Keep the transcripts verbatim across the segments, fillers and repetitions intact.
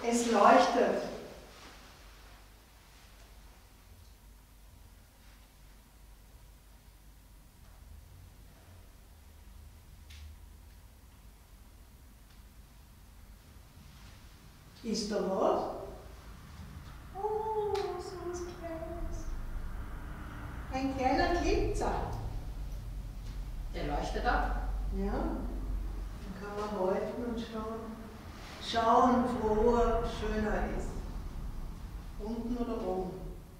Es leuchtet. Ist da was? Oh, so was Kleines. Ein kleiner Glitzer. Der leuchtet ab. Ja, dann kann man halten und schauen. Schauen, wo er schöner ist. Unten oder oben?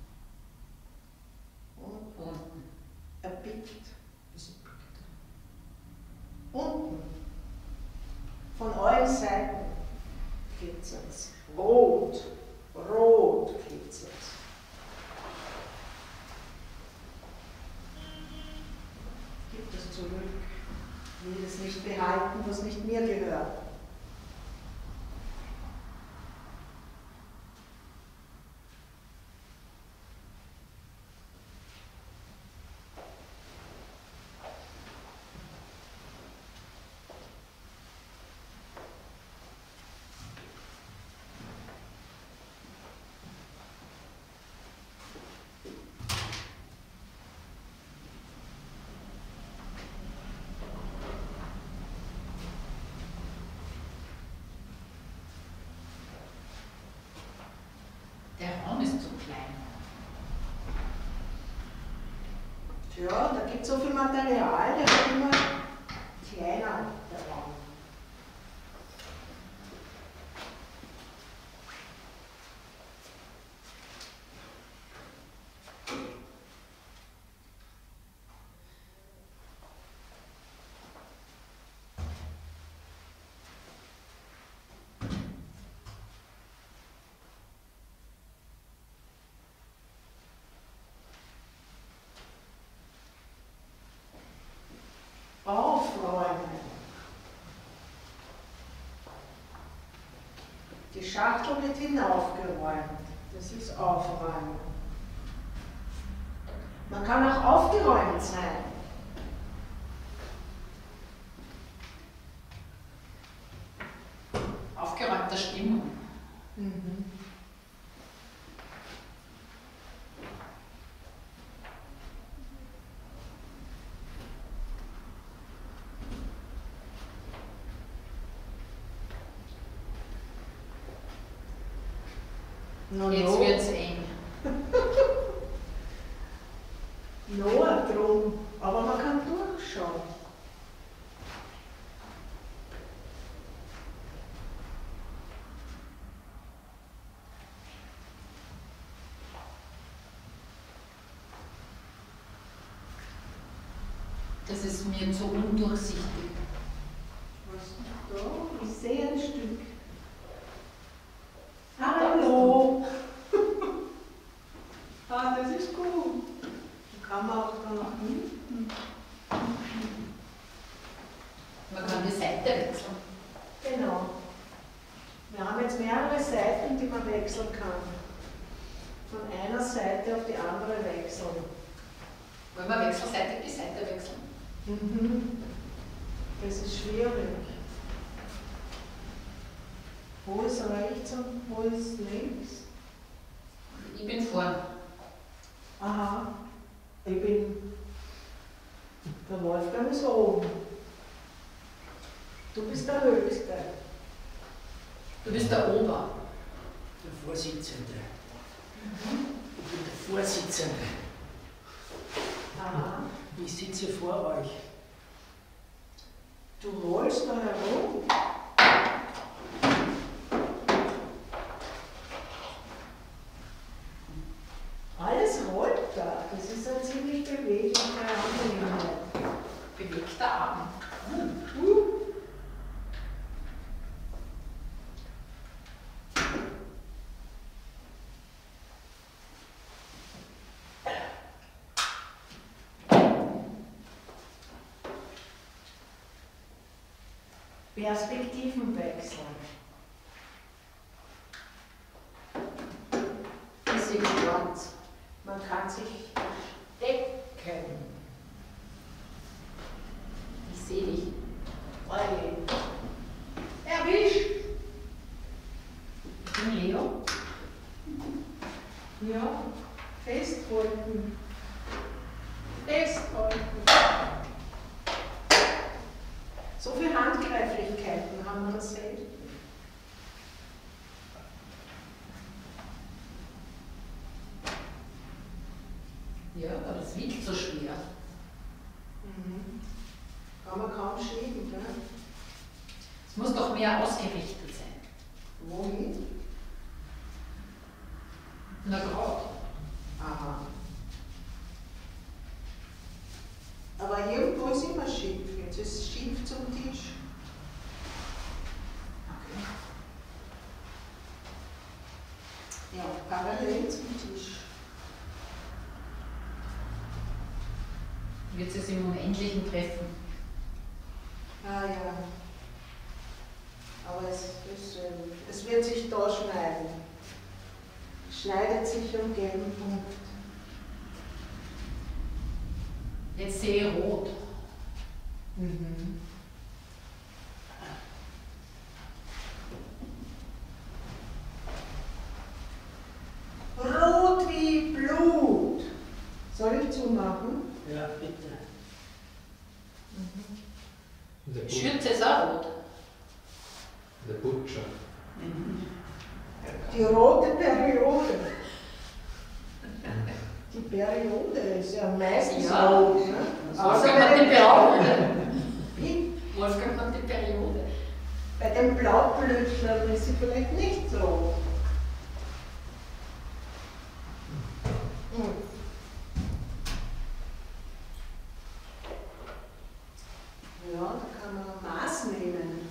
Unten. Er pickt. Unten. Von allen Seiten glitzert es. Rot. Rot glitzert es. Gib es zurück. Ich will es nicht behalten, was nicht mir gehört. Der Raum ist zu klein. Ja, da gibt es so viel Material, der wird immer kleiner, der Raum. Aufräumen. Die Schachtel wird hinaufgeräumt. Das ist Aufräumen. Man kann auch aufgeräumt sein. Aufgeräumter Stimmung. Mhm. No, Jetzt no. wird es eng. No, drum. Aber man kann durchschauen. Das ist mir zu undurchsichtig. Was ist da? Ich sehe ein Stück. Hallo! Ah, das ist gut. Da kann man auch da nach hinten. Man kann die Seite wechseln. Genau. Wir haben jetzt mehrere Seiten, die man wechseln kann. Von einer Seite auf die andere wechseln. Wollen wir wechselseitig die Seite wechseln? Mhm. Das ist schwierig. Wo ist rechts und wo ist links? Ich bin vorn. Aha. Ich bin. Der Wolfgang ist oben. Du bist der Höchste. Du bist der Ober. Der Vorsitzende. Mhm. Ich bin der Vorsitzende. Aha. Ich sitze vor euch. Du rollst da herum. Alles rollt da. Das ist eine ziemlich bewegliche Angelegenheit. Bewegter Abend. Uh. Perspektiven wechseln. Ist gespannt. Man kann sich stecken. Ich sehe dich. Oje. Erwischt! Ich bin Ja, festhalten. Festhalten. So viele Handgreiflichkeiten haben wir das selten. Ja, aber das wiegt so schwer. Mhm. Kann man kaum schieben, gell? Es muss doch mehr ausgerichtet sein. Wohin? Na gerade. Aha. Aber irgendwo ist immer schief. Jetzt ist es schief zum Tisch. Okay. Ja, parallel zum Tisch. Wird es im Unendlichen treffen? Ah ja. Aber es, ist, ähm, es wird sich da schneiden. Schneidet sich am gelben Punkt. Jetzt sehe ich rot. Mhm. Rot wie Blut. Soll ich zumachen? Ja, bitte. Der, Die But Schürze ist auch rot. der Butcher. Die rote Periode. Die Periode ist ja meistens Ja. rot. Ne? Außer Wolfgang bei hat die den Periode. Wie? Wolfgang hat die Periode. Bei den Blaublütlern ist sie vielleicht nicht so. Hm. Ja, da kann man Maß nehmen.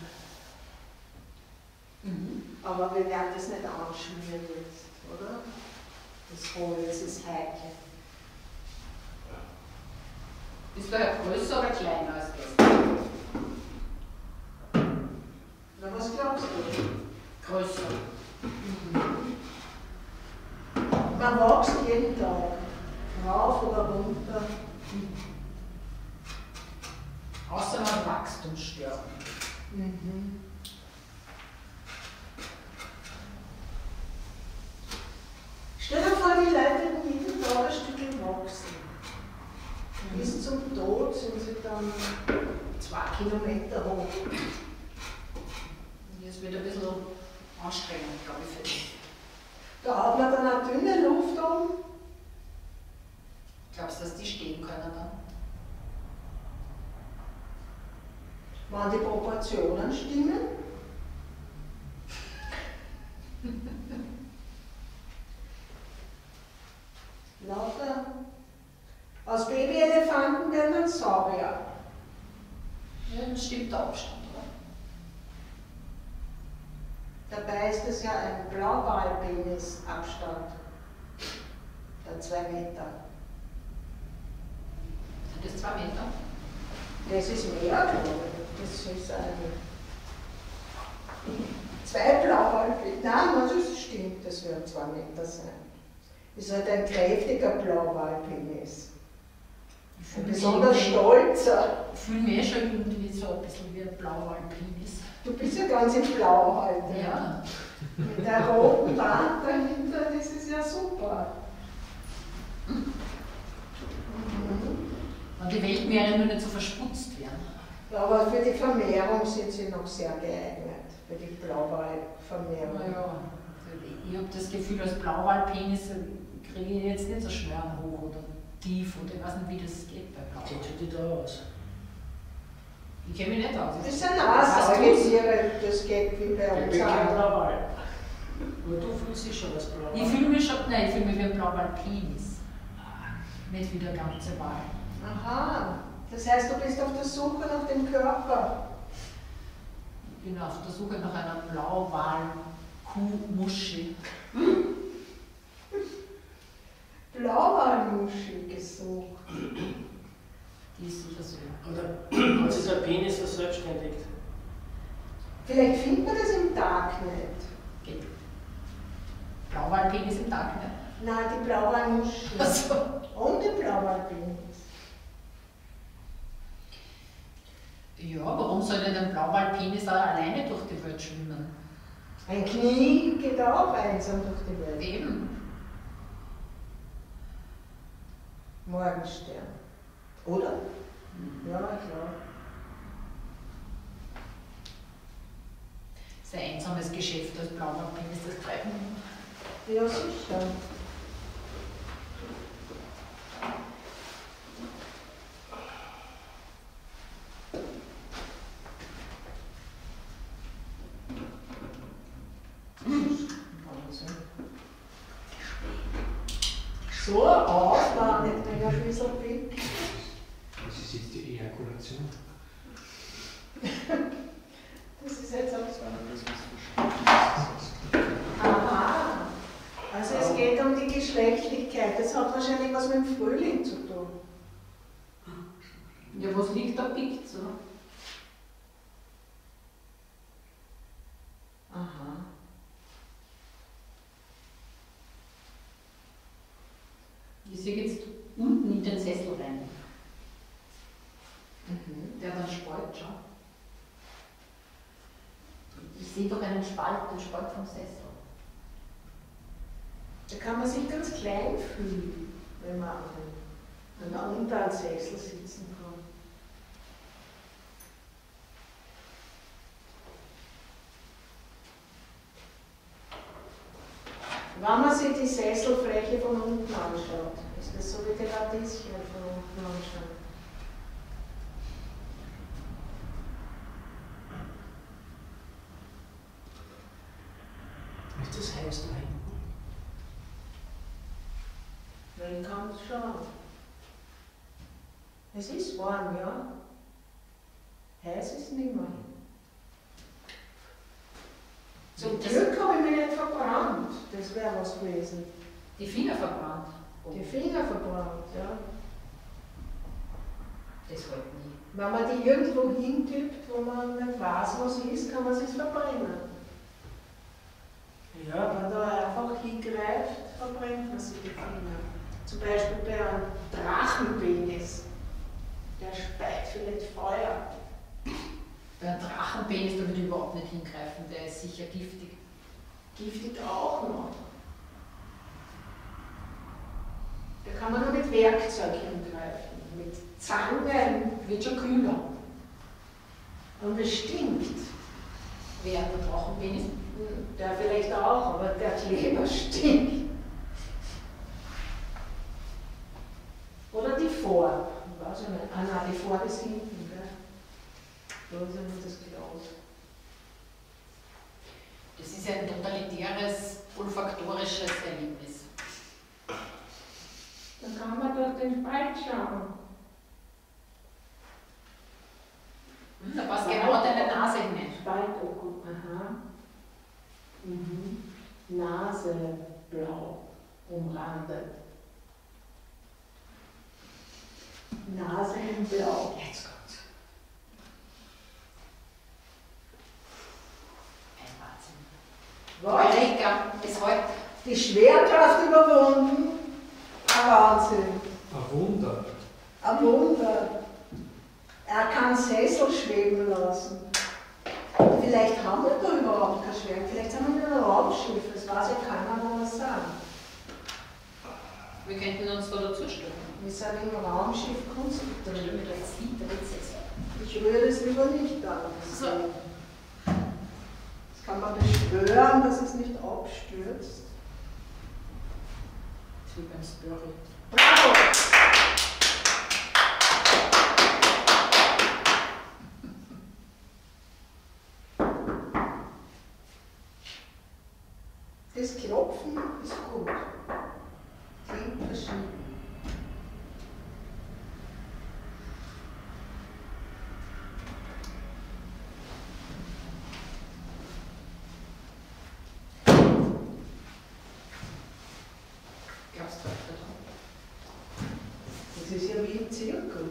Mhm. Aber wir werden das nicht anschmieren jetzt, oder? Das Holz ist heikel. Ist der größer oder kleiner als gestern? Na, was glaubst du? Größer. Man wächst jeden Tag. Rauf oder runter. Außer man hat Wachstumsstörungen. Mhm. Stell dir vor, die Leute hätten jeden Tag ein Stück wachsen. Bis zum Tod sind sie dann zwei Kilometer hoch. Das wird ein bisschen anstrengend, glaube ich, für dich. Da hat man dann eine dünne Luft um. Glaubst du, dass die stehen können dann? Wenn die Proportionen stimmen. Lauter. Aus Babyelefanten werden dann Saurier. Ja, dann stimmt der Abstand, oder? Dabei ist es ja ein Blauwalpenis-Abstand. Der zwei Meter. Sind das zwei Meter? Das ist mehr, glaube ich. Das ist ein. Zwei Blauwalpenis. Nein, das stimmt, das wird zwei Meter sein. Das ist halt ein kräftiger Blauwalpenis. Ein besonders stolzer. Ich fühle mich eh schon irgendwie so ein bisschen wie ein Blauwalpenis. Du bist ja ganz in Blau heute. Ja. Mit der roten Wand dahinter, das ist ja super. Mhm. Und die Weltmeere nur nicht so versputzt werden. Ja, aber für die Vermehrung sind sie noch sehr geeignet. Für die Blauwalvermehrung. Naja, ich habe das Gefühl, als Blauwalpenis kriege ich jetzt nicht so schnell einen hoch oder tief oder ich weiß nicht, wie das geht bei Wie Blauwal. sieht die da aus? Ich kenne mich nicht aus. Das sind Nashäugetiere, das geht wie bei Ich uns bin kein auch. Blauwal. Aber du fühlst dich schon als Blauwal. Ich fühle mich schon, nein, ich fühle mich wie ein Blauwalpenis. Nicht wie der ganze Wal. Aha, das heißt, du bist auf der Suche nach dem Körper. Ich bin auf der Suche nach einer Blauwal-Kuhmuschi. Blauwalmuschel gesucht. Die ist sicher so. Oder hat sich der Penis verselbstständigt? Vielleicht findet man das im Darknet. Geht. Blauwalpenis im Darknet. Nein, die Blauwalmuschel. Also. Und die Blauwalpenis. Ja, warum soll denn ein Blauwalpenis auch alleine durch die Welt schwimmen? Ein Knie geht auch einsam durch die Welt. Eben. Morgenstern. Oder? Mhm. Ja, klar. Sehr einsames Geschäft als Blauwaldpenis, das Treiben. Ja, sicher. So ein Aufwand, nicht mehr ein bisschen big. Das ist jetzt die Ejakulation. Das ist jetzt auch so. Aha. Also es geht um die Geschlechtlichkeit. Das hat wahrscheinlich was mit dem Frühling zu tun. Ja, was liegt da pickt so? Aha. Ich sehe jetzt unten in den Sessel rein. Mhm. Der hat einen Spalt, schau. Ich sehe doch einen Spalt, den Spalt vom Sessel. Da kann man sich ganz klein fühlen, wenn man, wenn man unter einem Sessel sitzen kann. Wenn man sich die Sesselfläche von unten anschaut, ist das so wie die Radieschen von unten anschauen. Ist das heiß da hinten? Man kann es schauen. Es ist warm, ja. Heiß ist nicht mehr. Zum Das- Glück habe ich mich nicht verbrannt. Das wäre was gewesen. Die Finger verbrannt. Die Finger verbrannt, ja. Das halt nie. Wenn man die irgendwo hintippt, wo man nicht weiß, was ist, kann man sich verbrennen. Ja, Wenn man da einfach hingreift, verbrennt man sich die Finger. Zum Beispiel bei einem Drachenpenis. Der speit vielleicht Feuer. Bei einem Drachenpenis, da würde ich überhaupt nicht hingreifen, der ist sicher giftig. Giftig auch noch. Da kann man nur mit Werkzeug hingreifen. Mit Zangen. Wird schon kühler. Und es stinkt. Wer der Drachenpenis? Der vielleicht auch, aber der Kleber stinkt. Oder die Form. Ich weiß ich nicht. Ah nein, die Form ist hinten. Gell? Da ist ja nur das Glas. Das ist ja ein totalitäres, olfaktorisches Erlebnis. Dann kann man durch den Spalt schauen. Hm, da passt genau deine Nase hinein. Spaltoku, aha. Mhm. Nase blau umrandet. Nase in blau. Jetzt kommt's. Ein Wahnsinn. Was? Eureka, bis heute. Die Schwerkraft überwunden. Ein Wahnsinn. Ein Wunder. Ein Wunder. Er kann Sessel schweben lassen. Vielleicht haben wir da überhaupt kein Schwert. Vielleicht haben wir ein Raumschiff. Das weiß ja keiner, wo wir sind. Wir könnten uns da dazustellen. Wir sind im Raumschiff Stell konstruiert. mir da jetzt hin, da wird's jetzt. Ich rühre das lieber nicht an. Das So. Das kann man beschwören, dass es nicht abstürzt. Das ist wie beim Spirit. Bravo! Das Klopfen ist gut. Klingt verschieden. Glaubst du nicht? Das ist ja wie im Zirkus.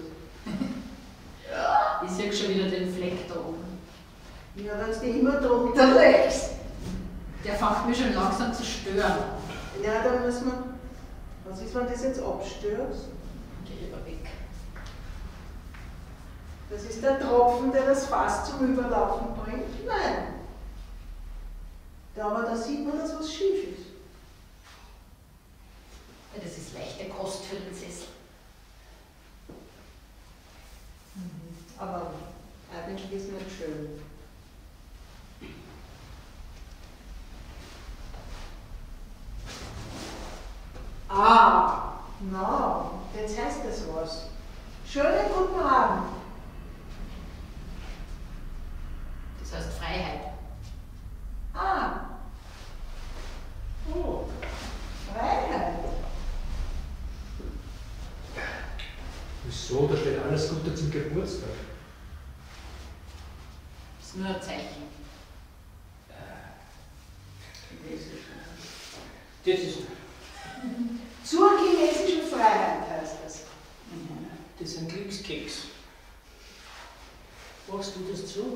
Ich sehe schon wieder den Fleck da oben. Ja, wenn du dich immer drunter legst. Der fängt mich schon langsam zu stören. Ja, dann müssen wir. Was ist, wenn das jetzt abstürzt? Geh lieber weg. Das ist der Tropfen, der das Fass zum Überlaufen bringt? Nein. Ja, aber da sieht man, dass was schief ist. Ja, das ist leichte Kost für den Sessel. aber eigentlich ist nicht schön. Ah, no, jetzt heißt es was. Schönen guten Abend. Das heißt Freiheit. Ah. Oh, Freiheit. Wieso? Da steht alles Gute zum Geburtstag. Das ist nur ein Zeichen. Das ist, Zur chinesischen Freiheit heißt das. das ist ein Glückskeks. Machst du das zu?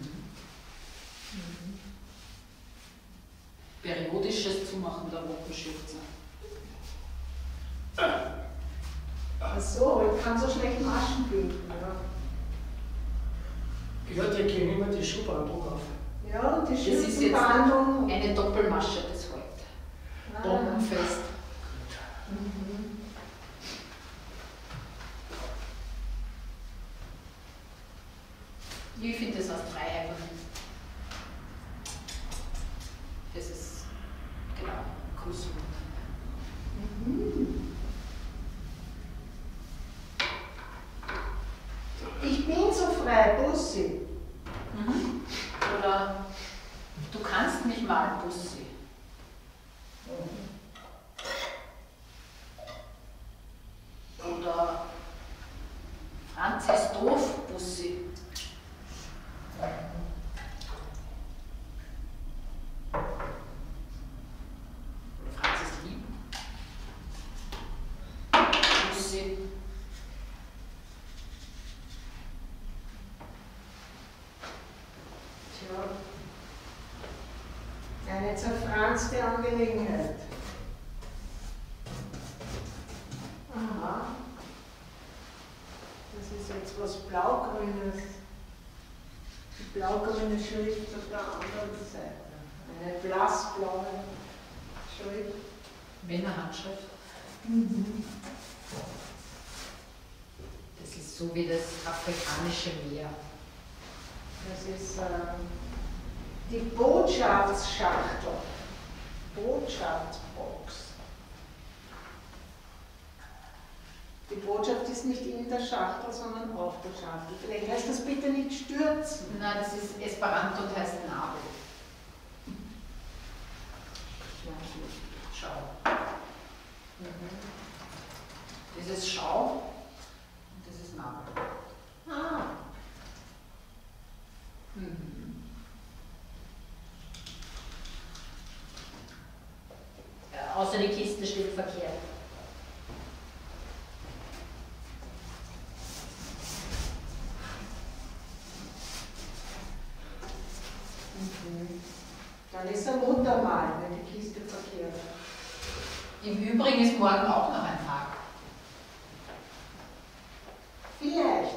Periodisches Zumachen der Wochenschürze. Ach so, ich kann so schlecht Maschen binden. Ja, Ja, der geht immer die Schuhbandung auf. ja und die Das ist jetzt Schürzenbandung. eine Doppelmasche bis heute. Ah. Bombenfest. Mhm. Ich finde das aus Freiheit. Das ist genau Kuss. Mhm. Ich bin so frei, Bussi. Mhm. Oder du kannst mich mal, Bussi. Oder Franz ist doof, Bussi. Oder Franz ist lieb. Bussi. Tja, eine zerfranste Angelegenheit. Aha. Das ist jetzt was Blaugrünes. Die blaugrüne Schrift auf der anderen Seite. Eine blassblaue Schrift. Wiener Handschrift. Das ist so wie das afrikanische Meer. Das ist äh, die Botschaftsschachtel. Botschaftsbox. Die Botschaft ist nicht in der Schachtel, sondern auf der Schachtel. Vielleicht heißt das bitte nicht stürzen. Nein, das ist Esperanto und heißt Nabel. Schau. Das ist Schau und das ist Nabel. Ah, Mhm. Ja, außer die Kiste steht verkehrt. dann ist er Muttermal, wenn die Kiste verkehrt. Im Übrigen ist morgen auch noch ein Tag. Vielleicht.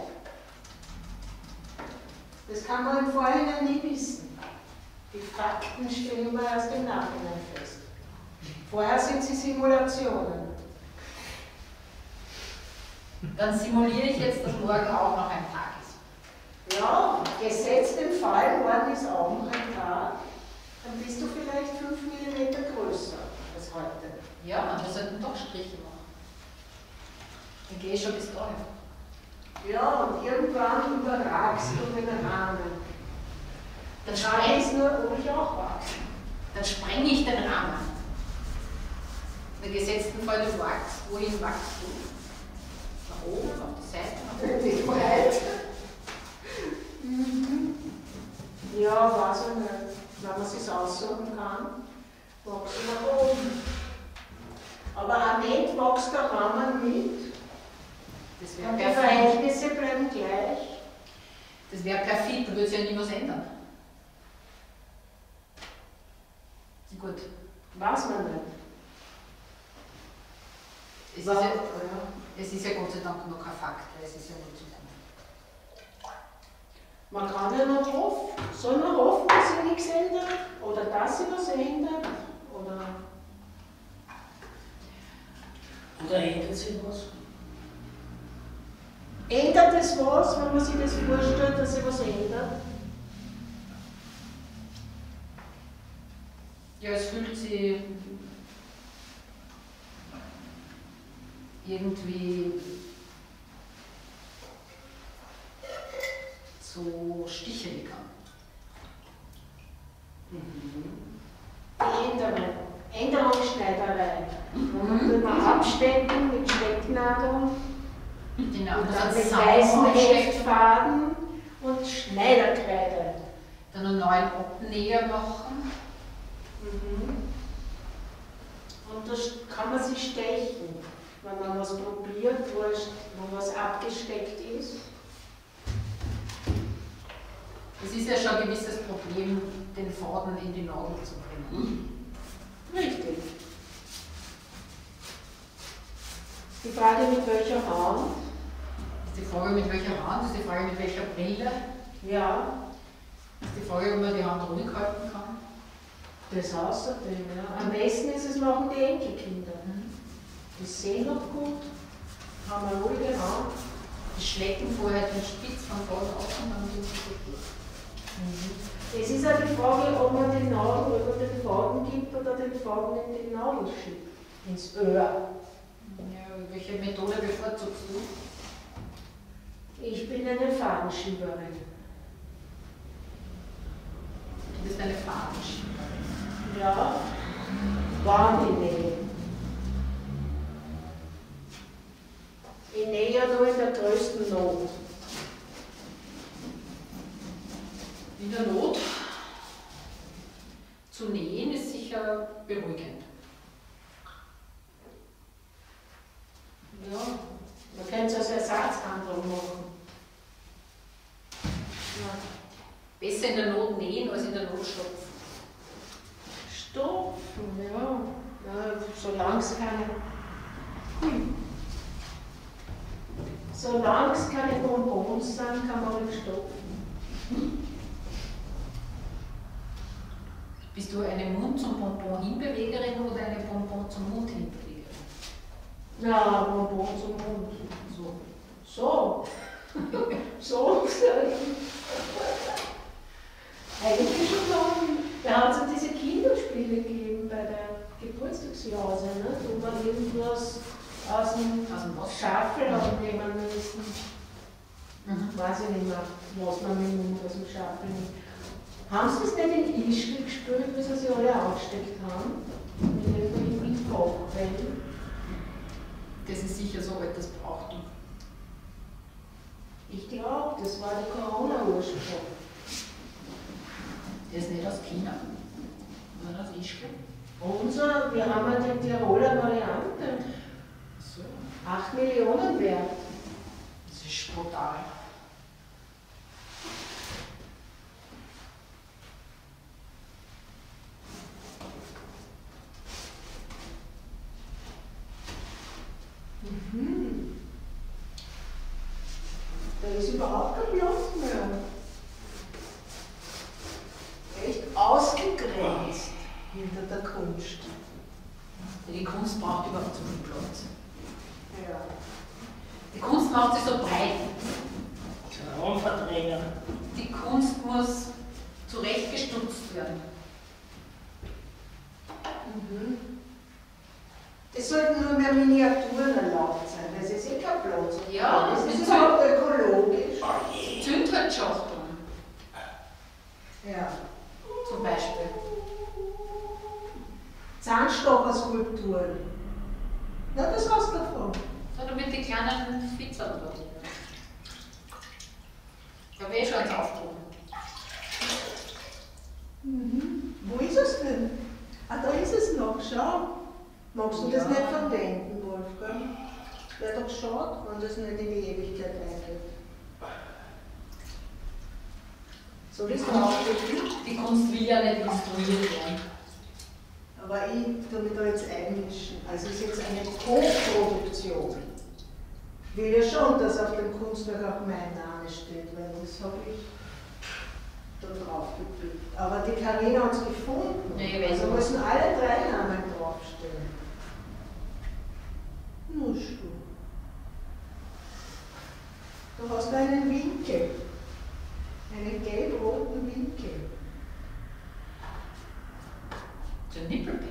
Das kann man im Vorhinein nie wissen. Die Fakten stehen immer erst im Nachhinein fest. Vorher sind sie Simulationen. Dann simuliere ich jetzt, dass morgen auch noch ein Tag ist. Ja, gesetzt im Fall, morgen ist auch noch ein Tag, dann bist du vielleicht fünf Millimeter größer als heute. Ja, wir sollten doch Striche machen. Dann gehe ich schon bis dahin. Ja, und irgendwann überragst du den Rahmen. Dann Die Frage spreng, ist nur, ob ich auch wachse. dann sprenge ich den Rahmen. In der gesetzten Fall, du wachst. Wohin wachst du? Nach oben, auf die Seite, nach oben? Nicht breit. Mhm. Ja, weiß ich nicht. Wenn man es sich aussuchen kann, wächst du nach oben. Aber auch nicht wächst der Rahmen mit. Das wäre Und die perfid. Verhältnisse bleiben gleich. Das wäre perfid, da würde sich ja nie was ändern. Gut. Weiß man nicht. Es ist, Was? ja, Ja. es ist ja Gott sei Dank noch kein Fakt, weil es ist ja nur Zukunft. Man kann ja noch hoffen. Soll man hoffen, dass sich nichts ändert? Oder dass sich was ändert? Oder Oder ändert sich was? Ändert es was, wenn man sich das vorstellt, dass sich was ändert? Ja, es fühlt sich irgendwie so stichelig an. Die Änderung, Änderungsschneiderei. Da tut man abstecken mit Stecknadeln Genau, und das dann hat mit Saum weißen aufstecken, Heftfaden und Schneiderkreide. dann einen neuen Abnäher machen. Und da kann man sich stechen, wenn man was probiert, wo, es, wo was abgesteckt ist. Es ist ja schon ein gewisses Problem, den Faden in die Nadel zu bringen. Richtig. Die Frage, mit welcher Hand? Das ist die Frage, mit welcher Hand, das ist die Frage, mit welcher Brille. Ja, Das ist die Frage, ob man die Hand ruhig halten kann. das außerdem. Ja. Am besten ist es, machen die Enkelkinder. Die sehen noch gut, haben eine ruhige Hand. Die schlecken vorher den Spitz vom Faden auf und dann sind sie gut durch. Es ist auch die Frage, ob man den Nadel über den Faden gibt oder den Faden in die Nadel schiebt, ins Öhr. Ja, welche Methode bevorzugst du? Ich bin eine Fadenschieberin. Du bist eine Fadenschieberin. Ja, warm in Nähe. Ich nähe ja nur in der größten Not. In der Not zu nähen ist sicher beruhigend. Ja, man kann es als Ersatzhandlung machen. Ja. Besser in der Not nähen als in der Not stopfen. Stopfen, ja. Ja, solange es keine. Hm. Solange es keine Bonbons sind, kann man nicht stopfen. Bist du eine Mund zum Bonbon hinbewegerin oder eine Bonbon zum Mund hinbewegerin? Ja, Bonbon zum Mund. So. So. So. Eigentlich schon lange. Da hat es ja diese Kinderspiele gegeben bei der Geburtstagsjause, ne? Wo man irgendwas aus dem, Aus dem was? Schafel abnehmen müssen. Mhm. Weiß ich nicht mehr, was man mit dem Mund aus dem Schafel nimmt. Haben Sie das nicht in Ischgl gespürt, wie sie sich alle angesteckt haben? Mit irgendwelchen Kochquellen? Das ist sicher so alt, das braucht du. Ich glaube, das war der Corona-Ursprung. Der ist nicht aus China, sondern aus Ischgl. Unser, wir haben ja die Tiroler Variante. So. acht Millionen wert. Das ist brutal. Mhm. Da ist überhaupt kein Platz mehr. Echt ausgegrenzt hinter der Kunst. Die Kunst braucht überhaupt so viel Platz. Ja. Die Kunst macht sich so breit. Raumverdränger. Die Kunst muss zurechtgestutzt werden. Mhm. Es sollten nur mehr Miniaturen erlaubt sein, das ist eh kein Platz. Ja, das mit ist überhaupt ökologisch. Zündholzschachteln Ja. zum Beispiel. Zahnstocherskulpturen. Na, das hast du davon. Oder mit den kleinen Fitzern dort. Ich habe eh schon eins aufgehoben. Mhm. Wo ist es denn? Ah, da ist es noch, schau. Magst du das Ja. nicht verwenden, Wolfgang? Wäre doch schade, wenn das nicht in die Ewigkeit eingeht. So wie es aufgeht. Die Kunst will ja nicht instruiert werden. Aber ich tue mich da jetzt einmischen. Also es ist jetzt eine Co-Produktion. Ich will ja schon, dass auf dem Kunstwerk auch mein Name steht, weil das habe ich da drauf geblickt. Aber die Carina hat es gefunden. Nee, ich weiß also nicht. müssen alle drei Namen draufstehen. Nur schon. Du hast einen Winkel, einen gelb-roten Winkel. So ein Nippelpad.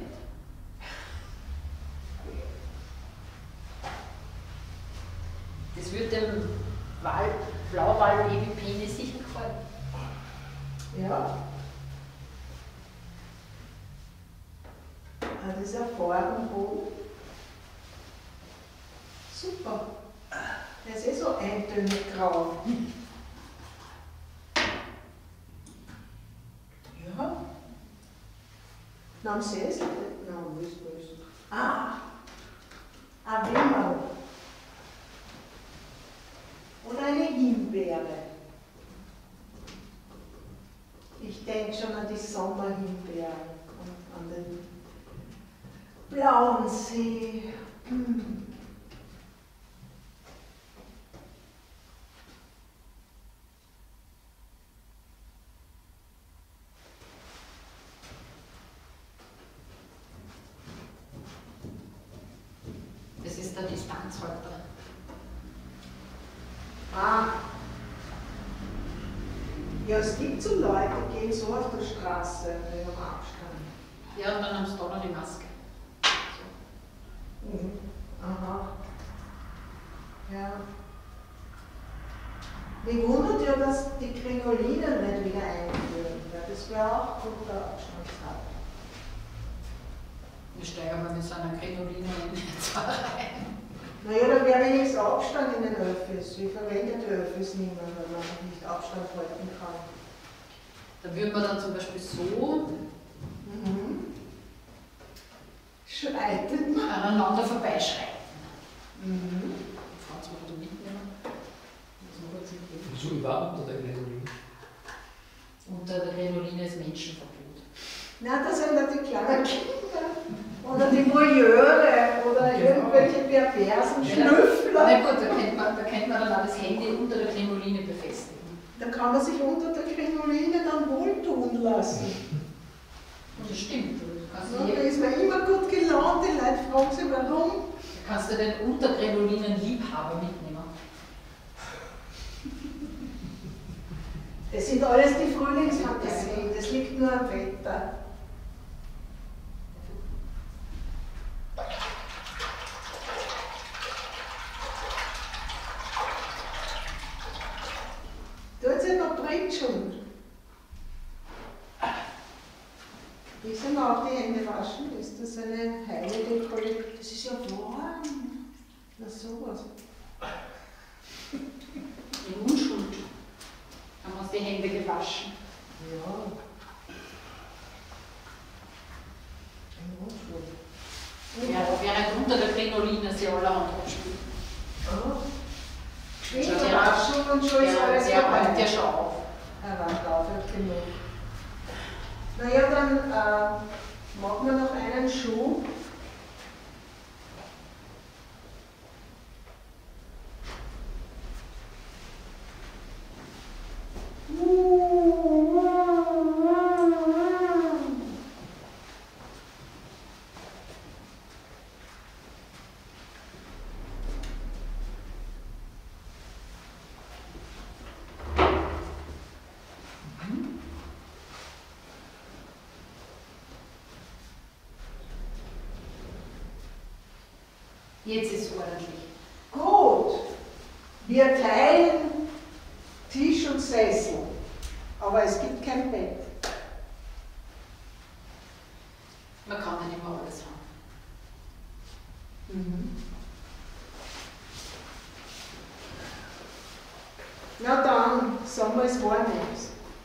Das wird dem Wal Blauwal-Baby-Penis sicher gefallen. Ja. Ah, dieser Farbenbogen. Super. Der ist eh so eintönig grau. Ja. Na, am Sessel? Na, wo ist das? Ah! Ein Wimmerl. Oder eine Himbeere. Ich denke schon an die Sommerhimbeere und an den blauen See. Mm. Das ist der Distanzhalter. Ah. Ja, es gibt so Leute, die gehen so auf der Straße mit einem Abstand. Ja, und dann haben sie da noch die Maske. So. Mhm. Aha. Ja. Mich wundert ja, dass die Krinolinen nicht wieder einführen, weil das wäre auch guter Abstandshalter. Wir steigen mal mit so einer Krinoline in die rein. Naja, da wäre wenigstens Abstand in den Öffis. Ich verwende die Öffis nicht mehr, weil man nicht Abstand halten kann. Da würden wir dann zum Beispiel so Mhm. Schreiten. aneinander vorbeischreiten. Mhm. Franz, wo du mitnehmen? Wieso überhaupt unter der Krinoline? Unter der Krinoline ist Menschenverbot. Na, das sind ja die kleinen Kinder. Oder die Voyeure oder Genau. irgendwelche perversen Ja, Schnüffler. na gut, da könnte man, da könnte man dann auch das Handy unter der Krinoline befestigen. Da kann man sich unter der Krinoline dann wohltun lassen. Und das stimmt. Du kannst, Ja, dir, da ist man immer gut gelaunt, die Leute fragen sich warum. du kannst dir den Unterkrinolinen-Liebhaber mitnehmen. Das sind alles die Frühlingsfantasien, das liegt nur am Wetter. Tut sie noch Britscheln? Wie soll man auch die Hände waschen? Ist das eine heilige Kollektion? Das ist ja warm. Na sowas. In Unschuld haben wir uns die Hände gewaschen. Ja. Ein Unschuld. Ja, während unter der Krinoline sie allerhand abspielen. Ah. Schau, Schön der- waschen und schon ist Der, alles der vorbei. räumt ja schon auf. Er wartet auf, er hat genug. Naja, dann äh, machen wir noch einen Schuh. Jetzt ist es ordentlich. Gut, wir teilen Tisch und Sessel, aber es gibt kein Bett. Man kann nicht immer alles haben. Mhm. Na dann, sagen wir es war nichts.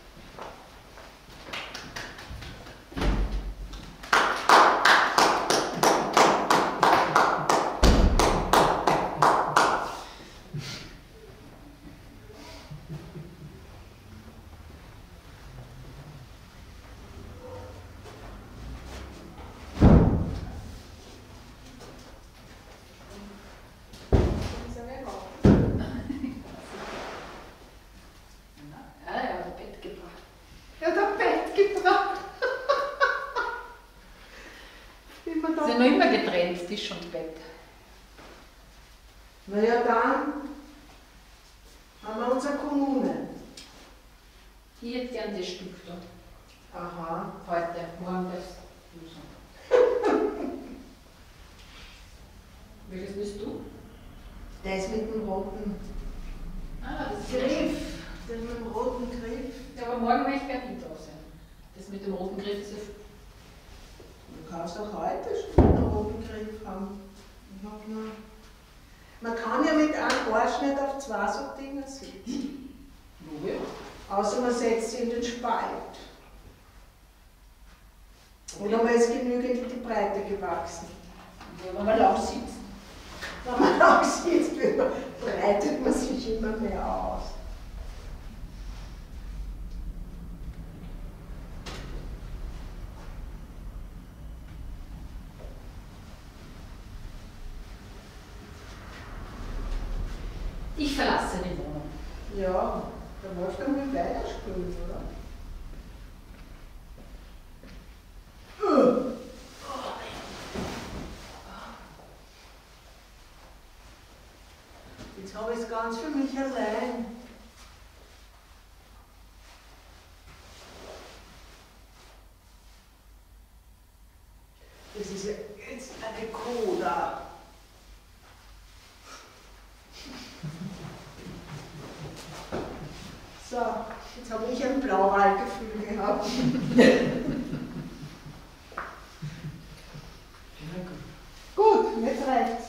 Ah, er hat ein Bett gebracht. Er hat ein Bett gebracht. Immer Sie da. sind noch immer getrennt, Tisch und Bett. Na ja, dann haben wir unsere Kommune. Ich hätte gern das Stück da. Aha. Heute, morgen das. Welches willst du? Das mit dem roten Ah, das ist Griff. Das mit dem roten Griff. Ja, aber morgen möchte ich gerne nicht da sein. Das mit dem roten Griff ist ja. Du kannst auch heute schon einen roten Griff haben. Ich hab nur Man kann ja mit einem Haarschnitt auf zwei so Dinge sitzen. Wo ja? Außer man setzt sie in den Spalt. Oder man ist genügend in die Breite gewachsen. Wenn man lang sitzt. Wenn man lang sitzt, breitet man sich immer mehr aus. Ich verlasse die Wohnung. Ja, der Wolfgang will weiterspielen, oder? Jetzt habe ich es ganz für mich allein. Das ist ja jetzt eine Coda. So, jetzt habe ich ein Blauwaldgefühl gehabt. Gut, jetzt reicht's.